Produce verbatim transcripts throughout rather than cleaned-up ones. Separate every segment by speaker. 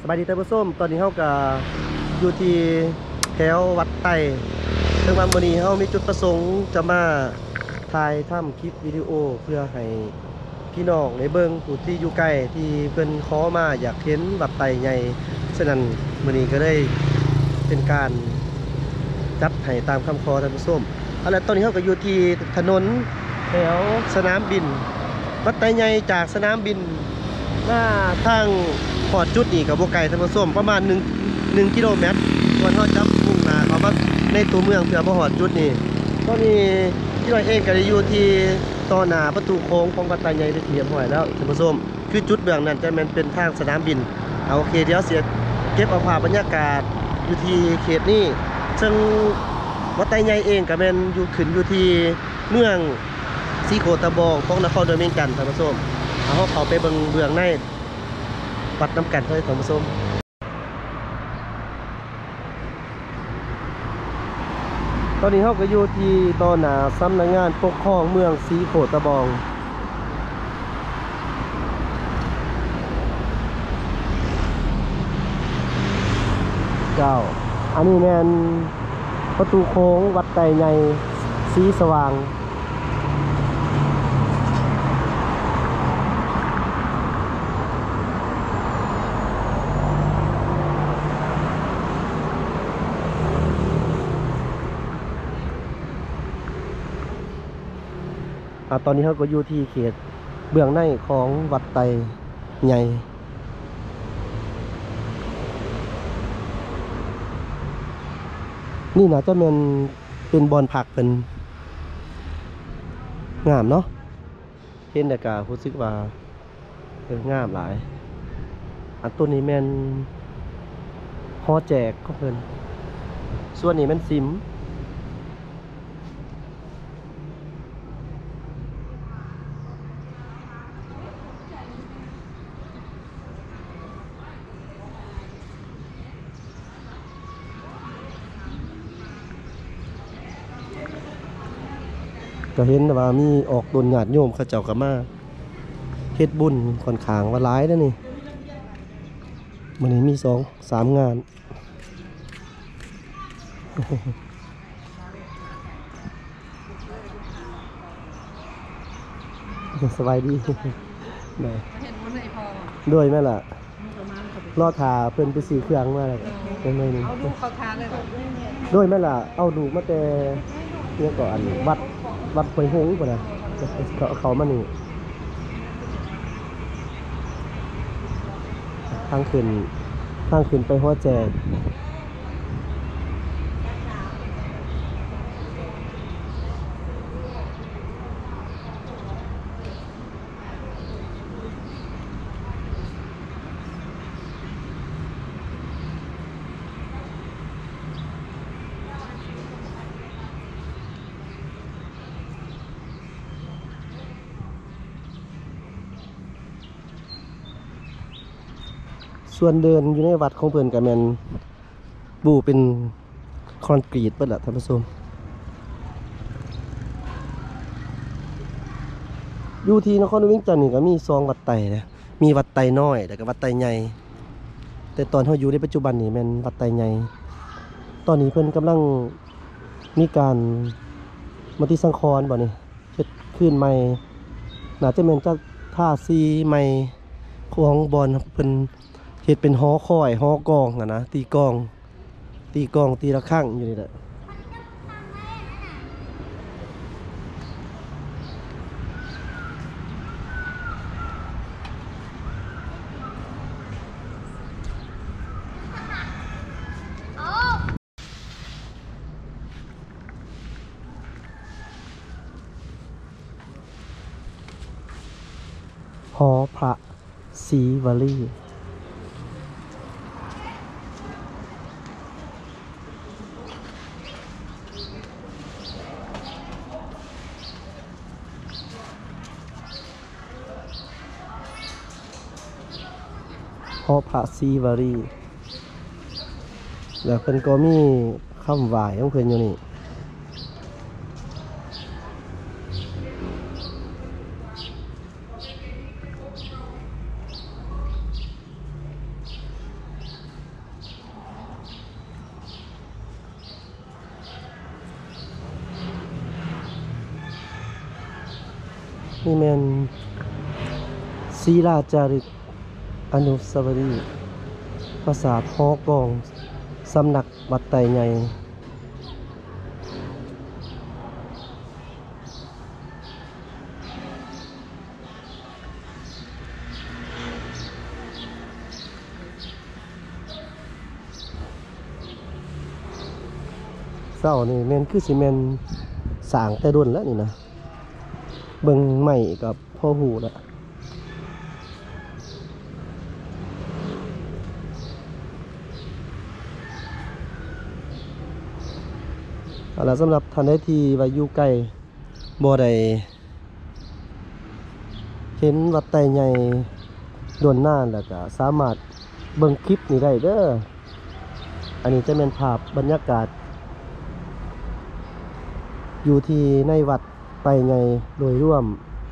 Speaker 1: บายดีท่านผู้ชมตอนนี้เฮาก็อยู่ที่แถววัดไต่ซึ่งวันนี้เฮามีจุดประสงค์จะมาถ่ายทำคลิปวิดีโอเพื่อให้พี่น้องในเบิ่งผู้ที่อยู่ใกล้ที่เพิ่นขอมาอยากเห็นวัดไต่ใหญ่ฉะนั้นมื้อนี้ก็ได้เป็นการจัดให้ตามคำขอท่านผู้ชมเอาล่ะตอนนี้เฮาก็อยู่ที่ถนนแถวสนามบินวัดไต่ใหญ่จากสนามบินหน้าทางพอดจุดนี้กับโบไก่ท่านผู้ชมประมาณ1 1กิโลเมตรส่วนเฮาจับมุ่งหน้าเข้ามาในตัวเมืองเพื่อมาฮอดจุดนี้ตอนนี้ที่ว่าเองก็ได้อยู่ที่ต่อหน้าประตูโค้งของวัดไต่ใหญ่ได้เตรียมไว้แล้วท่านผู้ชมคือจุดเบื้องนั้นจะแม่นเป็นทางสนามบินเอาโอเคเดี๋ยวเสียเก็บเอาภาพบรรยากาศอยู่ที่เขตนี้ซึ่งวัดไต่ใหญ่เองก็แม่นอยู่ขึ้นอยู่ที่เมืองสีโคตะบองของนครเวียงจันทร์ท่านผู้ชมเอาเข้าไปเบิ่งเบื้องในวัดน้ำกันเลยท่านผู้ชมตอนนี้เราก็อยู่ที่ต่อหน้าสำนักงานปกครองเมืองสีโคตะบองเจ้าอันนี้แม่นประตูโค้งวัดไต่ใหญ่สีสว่างตอนนี้เราก็อยู่ที่เขตเบื้องในของวัดไต่ใหญ่นี่นะจะเป็นเป็นบอนผักเป็นงามเนาะเห็นแต่การู้สึกว่าเป็นงามหลายอันตัวนี้แมนฮอแจกก็เพิ่นส่วนนี้แมนซิมก็เห็นว่ามีออกดนญาติโยมเขาเจ้าก็มาเฮ็ดบุญค่อนข้างว่าหลายแล้วนี่มื้อนี้มีสอง สามงานสบายดีได้ด้วยแม่ล่ะรอถาเพิ่นไปซื้อเครื่องมาแล้วเป็นมื้อนี้เอาดูเขาทานเลยด้วยแม่ล่ะเอาดูมาแต่เนี่ยก่อนวัดวัดห้วยหงส์ป่ะนะเขาเขามานี่ทางขึ้นทางขึ้นไปหัวแจกส่วนเดินอยู่ในวัดของเพิ่นกับแมนบูเป็นคอนกรีตเปิดละท่านผู้ชมอยู่ที่นครเวียงจันทร์นี่ก็มีซองวัดไต่นะมีวัดไต่น้อยแล้วก็วัดไต่ใหญ่แต่ตอนเขาอยู่ในปัจจุบันนี่แมนวัดไต่ใหญ่ตอนนี้เพิ่นกำลังมีการมัติสังครบ่นี่เฮ็ดขึ้นใหม่น่าจะแม่นจากท่าซีใหม่ของบอลเพิ่นเฮ็ดเป็นหอคอยหอกองอะนะตีกองตีกองตีละครั้งอยู่นี่แหละหอพระศรีวลีหอพระศรีวลีแล้วเพิ่นก็มีคำไหว้ของเพิ่นอยู่นี่ หนี่แม่นศิลาจารึกอนุสาวรีย์ปราสาทหอกองสำนักวัดไตใหญ่เศร้านี่แม่นคือสิแม่นสร้างแต่รุ่นแล้วนี่นะเบิ่งใหม่กับพ่อหูแล้วเอาล่ะสำหรับท่านใดที่ว่าอยู่ใกล้บ่ได้เห็นวัดไตใหญ่โดนหน้าแล้วก็สามารถเบิ่งคลิปนี้ได้เด้ออันนี้จะเป็นภาพบรรยากาศอยู่ที่ในวัดไตใหญ่โดยร่วม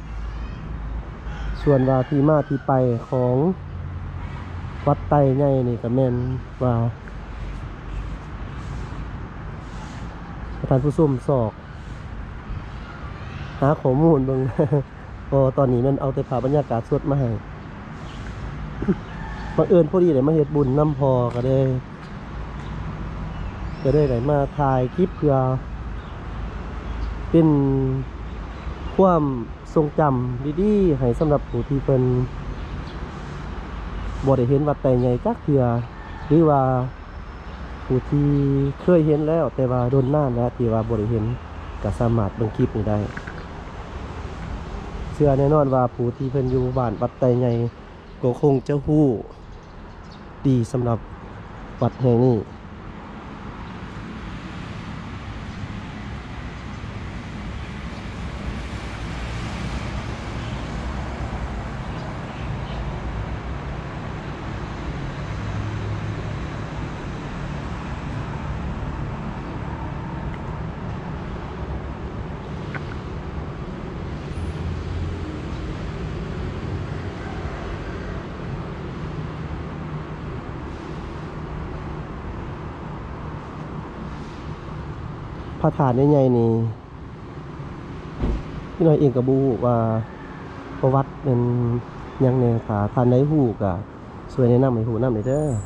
Speaker 1: ส่วนว่าที่มาที่ไปของวัดไตใหญ่นี่ก็แม่นว่าท่านผู้ชมสอกหาข้อมูลเบิ่ง พอตอนนี้มันเอาแต่ภาพบรรยากาศสดมาให้ บังเอิญพอดีได้มาเฮ็ดบุญน้ำพอก็ได้ก็ได้ได้มาถ่ายคลิปเพื่อเป็นความทรงจำดีๆให้สำหรับผู้ที่เป็นบ่ได้เห็นวัดไตใหญ่จักเทื่อหรือว่าผู้ที่เคยเห็นแล้วแต่ว่าโดนนานแล้วที่ว่าบ่ได้เห็นก็สามารถเบิ่งคลิปนี้ได้เชื่อแน่นอนว่าผู้ที่เพิ่นอยู่บ้านวัดไตใหญ่ก็คงจะฮู้ดีสำหรับวัดแห่งนี้พระธาตุใหญ่ๆนี่พี่น้อยเองก็บ่ฮู้ว่าประวัติเป็นหยังแน่ถ้าท่านใดฮู้ก็ช่วยแนะนำให้ฮู้นำเด้อ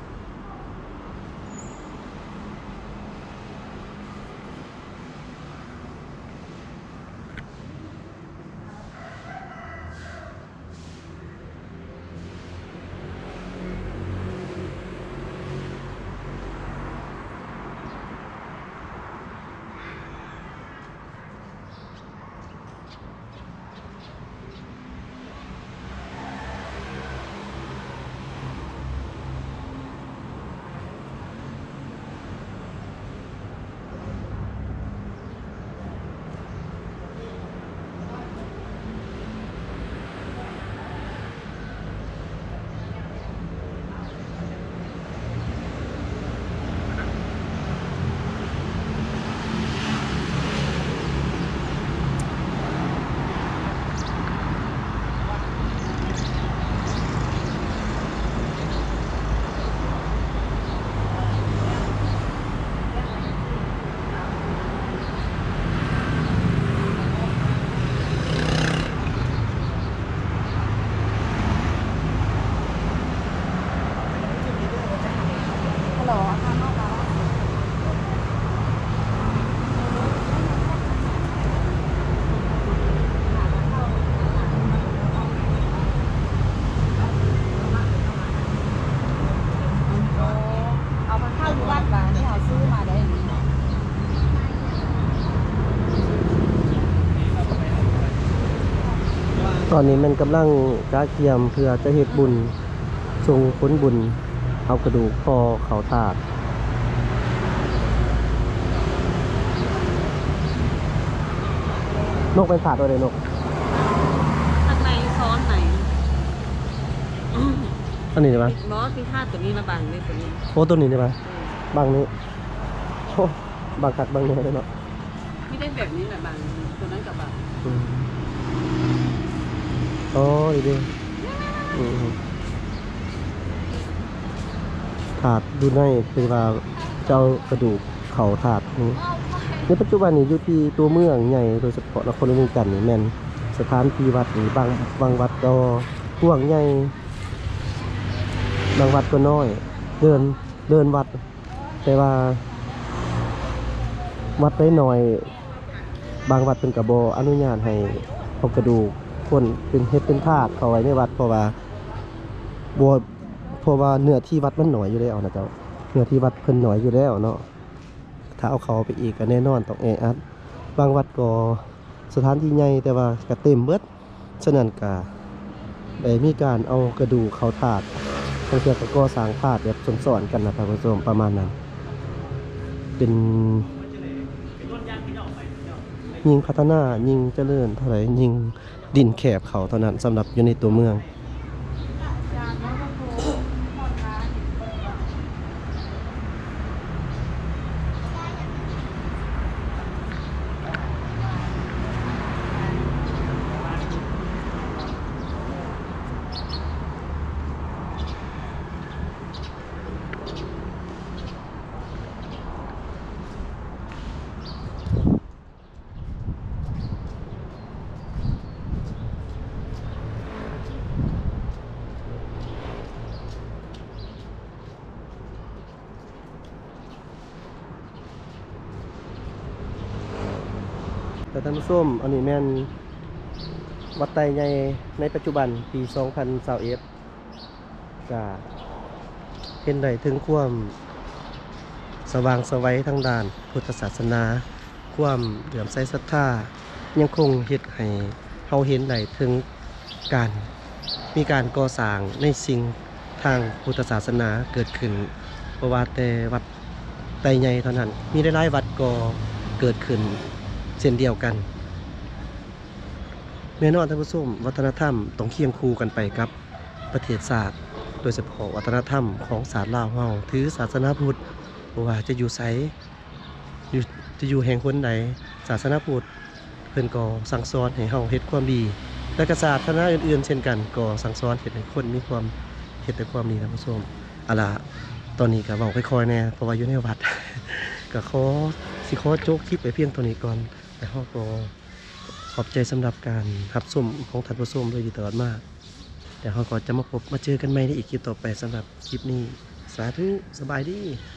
Speaker 1: ตอนนี้มันกำลังกาเกียมเพื่อจะเฮ็ดบุญส่งผลบุญเอากระดูกพอเขาถาดนกเป็นถาดอะไรนก
Speaker 2: ข้างในซ้อนไหน
Speaker 1: อันนี้ใช่ไหม
Speaker 2: บอสที่คาดตัวนี้มาบังนี่ตัวนี้
Speaker 1: โอ้ตัวนี้ใช่ไหมบางนี้โอ้บางกัดบางเนี้ยเลยเนาะ
Speaker 2: ไม่ได้แบบนี้แหละบังตัวนั้นกับบัง
Speaker 1: อ๋อดีดีถาดดูในเป็นว่าเจ้ากระดูกเข่าถาดนี้ในปัจจุบันนี้อยู่ที่ตัวเมืองใหญ่โดยเฉพาะนครหลวงจันทร์นี่แม่นสถานที่วัดนี่บางบางวัดก็กว้างใหญ่บางวัดก็น้อย เดินเดินวัด แต่ว่าวัดได้หน่อย บางวัดเป็นกระบออนุญาตให้เอากระดูกคนเป็นเฮ็ดเป็นธาตุเข้าไว้ในวัดเพราะว่าบัวเพราะว่าเนื้อที่วัดมันหน่อยอยู่แล้วนะเจ้าเนื้อที่วัดเพิ่นหน่อยอยู่แล้วเนาะถ้าเอาเขาไปอีกก็แน่นอนต้องแออัดบางวัดก็สถานที่ใหญ่แต่ว่าก็เต็มเบิดฉะนั้นก็ได้มีการเอากระดูกเขาธาตุบางเทื่อก็ก่อสร้างธาตุแบบซ้อนๆกันนะท่านผู้ชมประมาณนั้นเป็นยิ่งพัฒนายิ่งเจริญเท่าไหร่ยิ่งดินแคบเขาเท่านั้นสำหรับอยู่ในตัวเมืองแต่ท่านผู้ชมอันนี้แม่นวัดไตรใหญ่ในปัจจุบันปีสองพันยี่สิบเอ็ดก็เห็นได้ถึงความสว่างไสวัยทางด้านพุทธศาสนาความเหลื่อมใสศรัทธายังคงเฮ็ดให้เฮาเห็นได้ถึงการมีการก่อสร้างในสิ่งทางพุทธศาสนาเกิดขึ้นเพราะว่าแต่วัดไตรใหญ่เท่านั้นมีหลายๆวัดก็เกิดขึ้นเช่นเดียวกันแน่นอนท่านผู้ชมวัฒนธรรมต้องเคียงคู่กันไปกับประเทศศาสตร์โดยเฉพาะวัฒนธรรมของศาสตร์ลาวเฮาถือศาสนาพุทธบ่ว่าจะอยู่ไสอยู่จะอยู่แห่งคนใดศาสนาพุทธเพิ่นก็สั่งสอนให้เฮาเฮ็ดความดีและก็ศาสนาอื่นๆเช่นกันก็สั่งสอนเฮ็ดให้คนมีความเฮ็ดแต่ความดีท่านผู้ชมเอาล่ะตอนนี้ก็เว้าค่อยๆแน่เพราะว่าอยู่ในวัด ก็ขอสิขอโจกคลิปไปเพียงตัวนี้ก่อนแต่เฮาก็ขอบใจสำหรับการรับชมของท่านผู้ชมโดยตลอดมาแต่เฮาก็จะมาพบมาเจอกันใหม่ในอีกคลิปต่อไปสำหรับคลิปนี้สาธุสบายดี